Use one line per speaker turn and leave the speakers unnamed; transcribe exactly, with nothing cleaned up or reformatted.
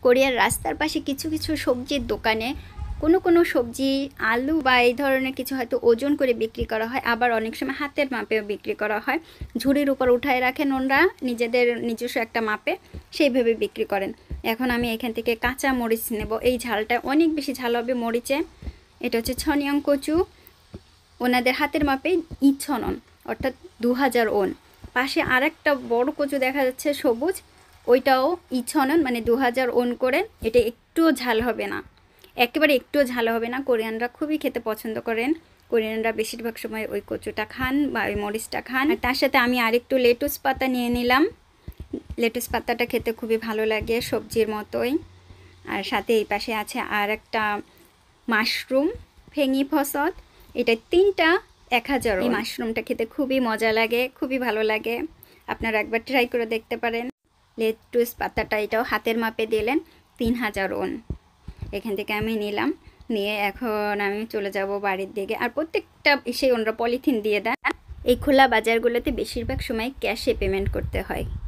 কোরিয়ার রাস্তার পাশে কিছু কিছু সবজির দোকানে কোনো কোনো সবজি আলু বা এই ধরনের কিছু হয়তো ওজন করে বিক্রি করা হয়, আবার অনেক সময় হাতের মাপেও বিক্রি করা হয়। ঝুড়ির উপর উঠায় রাখেন ওনারা নিজেদের নিজস্ব একটা মাপে, সেইভাবে বিক্রি করেন। এখন আমি এখান থেকে কাঁচা মরিচ নেব। এই ঝালটা অনেক বেশি ঝাল হবে মরিচে। এটা হচ্ছে ছনিয়ং কচু, ওনাদের হাতের মাপে ইছনন, অর্থাৎ দু হাজার ওন। পাশে আর একটা বড় কচু দেখা যাচ্ছে সবুজ, ওইটাও ইছনন, মানে দু হাজার ওন করে। এটা একটুও ঝাল হবে না, একেবারে একটুও ঝাল হবে না। কোরিয়ানরা খুবই খেতে পছন্দ করেন। কোরিয়ানরা বেশিরভাগ সময় ওই কচুটা খান বা ওই মরিচটা খান। আর তার সাথে আমি আরেকটু লেটুস পাতা নিয়ে নিলাম। লেটুস পাতাটা খেতে খুবই ভালো লাগে, সবজির মতোই। আর সাথে এই পাশে আছে আর একটা মাশরুম, ফেঙি ফসদ। এটা তিনটা এক হাজার। এই মাশরুমটা খেতে খুবই মজা লাগে, খুবই ভালো লাগে। আপনারা একবার ট্রাই করে দেখতে পারেন। লেটুস পাতাটা এটাও হাতের মাপে দিলেন, তিন হাজার ওন। এখান থেকে আমি নিলাম, নিয়ে এখন আমি চলে যাব বাড়ির দিকে। আর প্রত্যেকটা এসে ওনারা পলিথিন দিয়ে দেন। এই খোলা বাজারগুলোতে বেশিরভাগ সময় ক্যাশে পেমেন্ট করতে হয়।